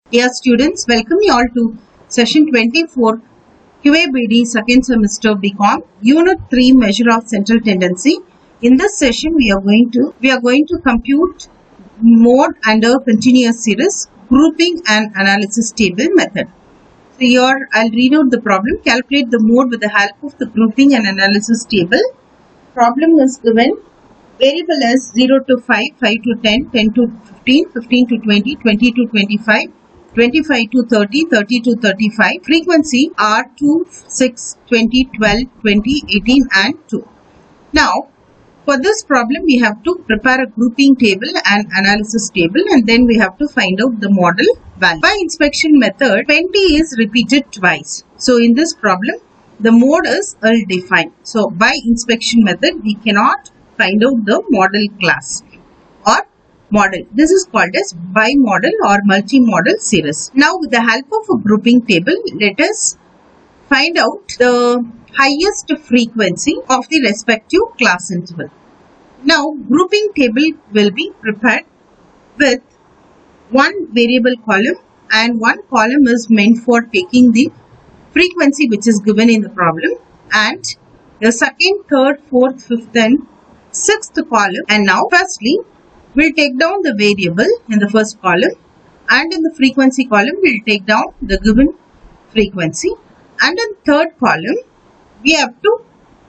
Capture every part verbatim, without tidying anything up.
Dear students, welcome you all to session twenty-four Q A B D second semester B Com Unit three Measure of Central Tendency. In this session we are going to we are going to compute mode under continuous series, grouping and analysis table method. So here I'll read out the problem. Calculate the mode with the help of the grouping and analysis table. Problem is given. Variable is zero to five, five to ten, ten to fifteen, fifteen to twenty, twenty to twenty-five, twenty-five to thirty, thirty to thirty-five. Frequency are two, six, twenty, twelve, twenty, eighteen and two. Now, for this problem, we have to prepare a grouping table and analysis table, and then we have to find out the model value. By inspection method, twenty is repeated twice. So, in this problem, the mode is ill-defined. So, by inspection method, we cannot find out the model class or model. This is called as bi-model or multi-model series. Now, with the help of a grouping table, let us find out the highest frequency of the respective class interval. Now, grouping table will be prepared with one variable column, and one column is meant for taking the frequency which is given in the problem, and the second, third, fourth, fifth and sixth column. And now firstly we'll take down the variable in the first column, and in the frequency column we'll take down the given frequency, and in third column we have to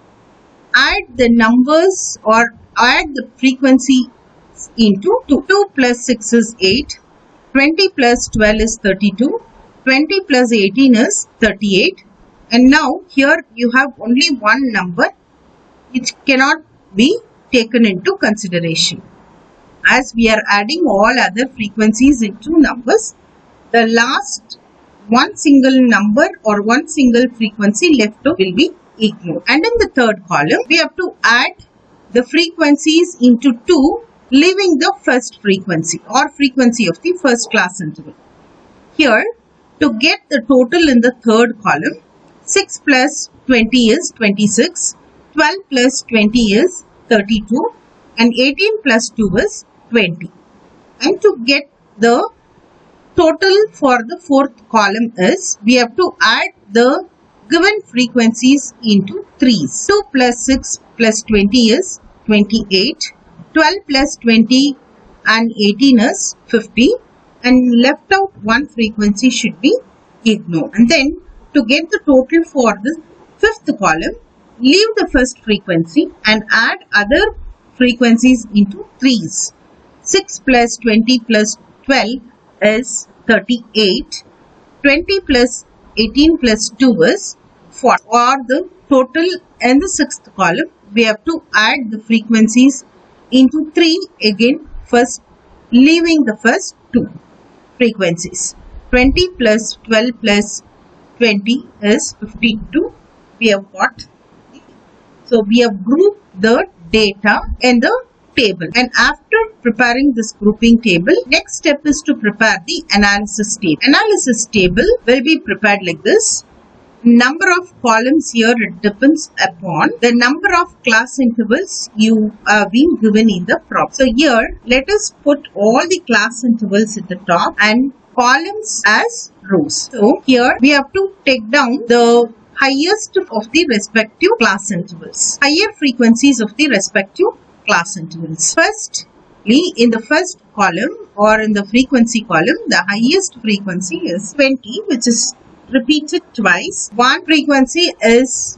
add the numbers or add the frequency into two. two plus six is eight, twenty plus twelve is thirty-two, twenty plus eighteen is thirty-eight, and now here you have only one number which cannot be taken into consideration. As we are adding all other frequencies into numbers, the last one single number or one single frequency left will be ignored. And in the third column, we have to add the frequencies into two, leaving the first frequency or frequency of the first class interval. Here, to get the total in the third column, six plus twenty is twenty-six, twelve plus twenty is thirty-two, and eighteen plus two is twenty. And to get the total for the fourth column is, we have to add the given frequencies into threes. two plus six plus twenty is twenty-eight, twelve plus twenty and eighteen is fifty, and left out one frequency should be ignored. And then to get the total for the fifth column, leave the first frequency and add other frequencies into threes. six plus twenty plus twelve is thirty-eight. twenty plus eighteen plus two is four. For the total in the sixth column, we have to add the frequencies into three again, first leaving the first two frequencies. twenty plus twelve plus twenty is fifty-two. We have got. So, we have grouped the data in the table, and after preparing this grouping table, next step is to prepare the analysis table. Analysis table will be prepared like this. Number of columns here, it depends upon the number of class intervals you have been given in the problem. So, here let us put all the class intervals at the top and columns as rows. So, here we have to take down the highest of the respective class intervals, higher frequencies of the respective class intervals. Firstly, in the first column or in the frequency column, the highest frequency is twenty, which is repeated twice. One frequency is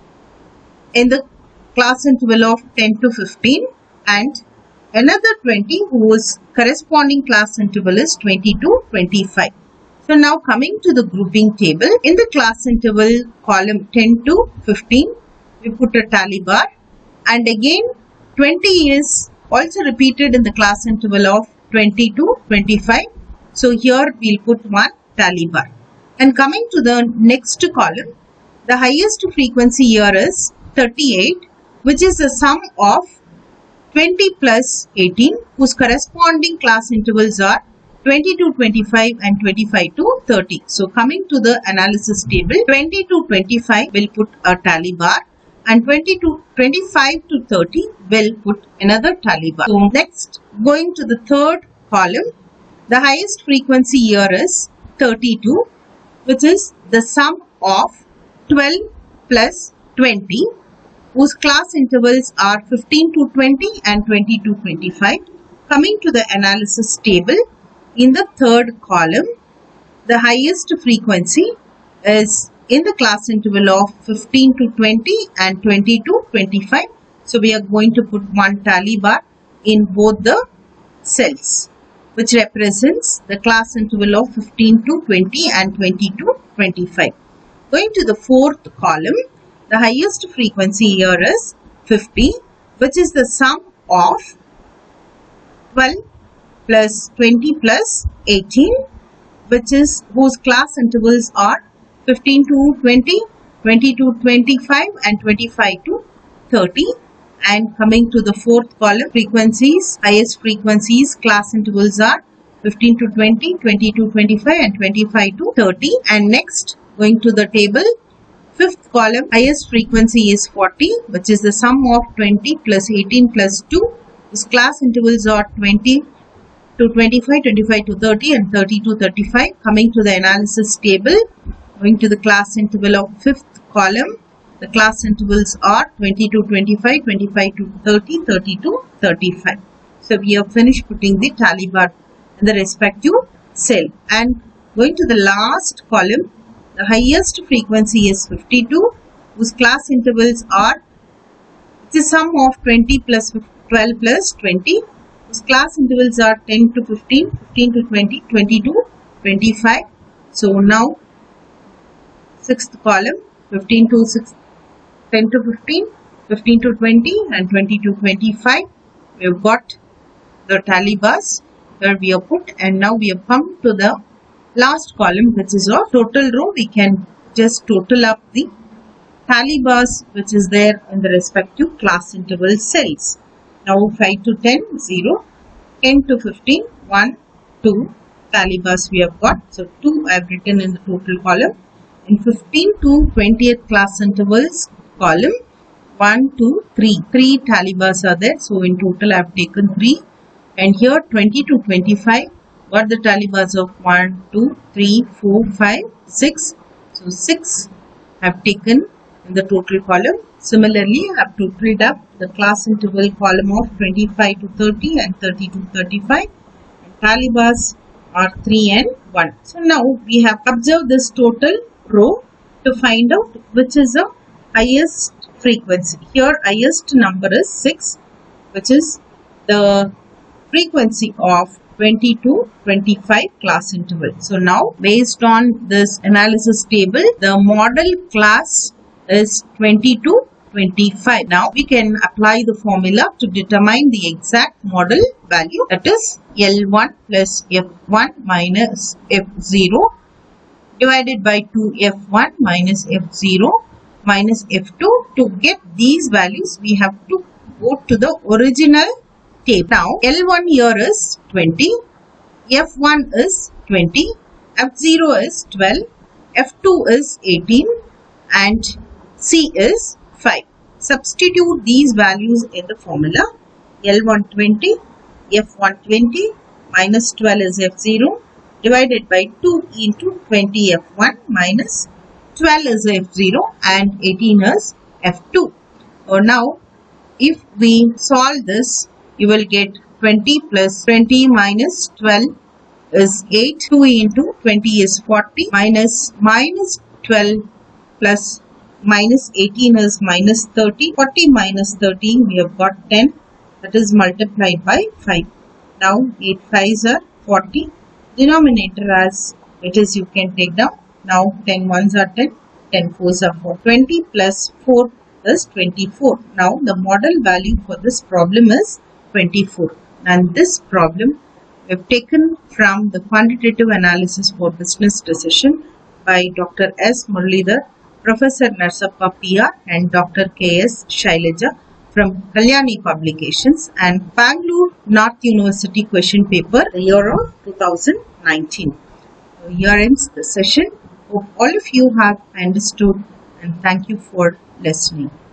in the class interval of ten to fifteen, and another twenty whose corresponding class interval is twenty to twenty-five. So, now coming to the grouping table, in the class interval column ten to fifteen, we put a tally bar, and again twenty is also repeated in the class interval of twenty to twenty-five. So, here we will put one tally bar. And coming to the next column, the highest frequency here is thirty-eight, which is the sum of twenty plus eighteen, whose corresponding class intervals are twenty to twenty-five and twenty-five to thirty. So, coming to the analysis table, twenty to twenty-five will put a tally bar, and twenty to twenty-five to thirty will put another tally bar. So, next going to the third column, The highest frequency here is thirty-two, which is the sum of twelve plus twenty, whose class intervals are fifteen to twenty and twenty to twenty-five. Coming to the analysis table, in the third column, the highest frequency is in the class interval of fifteen to twenty and twenty to twenty-five. So we are going to put one tally bar in both the cells, which represents the class interval of fifteen to twenty and twenty to twenty-five. Going to the fourth column, the highest frequency here is fifty, which is the sum of twelve plus twenty plus eighteen, which is whose class intervals are fifteen to twenty, twenty to twenty-five and twenty-five to thirty. And coming to the fourth column, frequencies, highest frequencies, class intervals are fifteen to twenty, twenty to twenty-five and twenty-five to thirty. And next, going to the table, fifth column, highest frequency is forty, which is the sum of twenty plus eighteen plus two. Its class intervals are twenty to twenty-five, twenty-five to thirty and thirty to thirty-five. Coming to the analysis table, going to the class interval of fifth column, the class intervals are twenty to twenty-five, twenty-five to thirty, thirty to thirty-five. So we have finished putting the tally bar in the respective cell. And going to the last column, the highest frequency is fifty-two, whose class intervals are the sum of twenty plus twelve plus twenty. Whose class intervals are ten to fifteen, fifteen to twenty, twenty to twenty-five. So now sixth column, fifteen to six, ten to fifteen, fifteen to twenty and twenty to twenty-five. We have got the tally bars where we have put, and now we have come to the last column, which is our total row. We can just total up the tally bars which is there in the respective class interval cells. Now five to ten, zero, ten to fifteen, one, two tally bars we have got. So two I have written in the total column. In fifteen to twentieth class intervals column, one, two, three. three tally bars are there. So in total I have taken three. And here twenty to twenty-five, got the tally bars of one, two, three, four, five, six. So six I have taken in the total column. Similarly, I have totaled up the class interval column of twenty-five to thirty and thirty to thirty-five. And tally bars are three and one. So now we have observed this total row to find out which is the highest frequency. Here highest number is six, which is the frequency of twenty to twenty-five class interval. So now based on this analysis table, the model class is twenty to twenty-five. Now we can apply the formula to determine the exact model value, that is L one plus F one minus F zero divided by two F one minus F zero minus F two. To get these values, we have to go to the original table. Now L one here is twenty, F one is twenty, F zero is twelve, F two is eighteen and C is five. Substitute these values in the formula. L one twenty, F one twenty minus twelve is F zero divided by two into twenty F one minus twelve is F zero and eighteen is F two. Or now if we solve this, you will get twenty plus twenty minus twelve is eight. two into twenty is forty minus minus twelve plus minus eighteen is minus thirty. forty minus thirty, we have got ten, that is multiplied by five. Now eight fives are forty. Denominator as it is you can take down. Now ten ones are ten, ten fours are four. twenty plus four is twenty-four. Now the model value for this problem is twenty-four. And this problem we have taken from the quantitative analysis for business decision by Doctor S. Muralidhar, Professor Narsappa P R and Doctor K S Shailaja from Kalyani Publications, and Bangalore North University question paper, the year of two thousand nineteen. So here ends the session. Hope all of you have understood, and thank you for listening.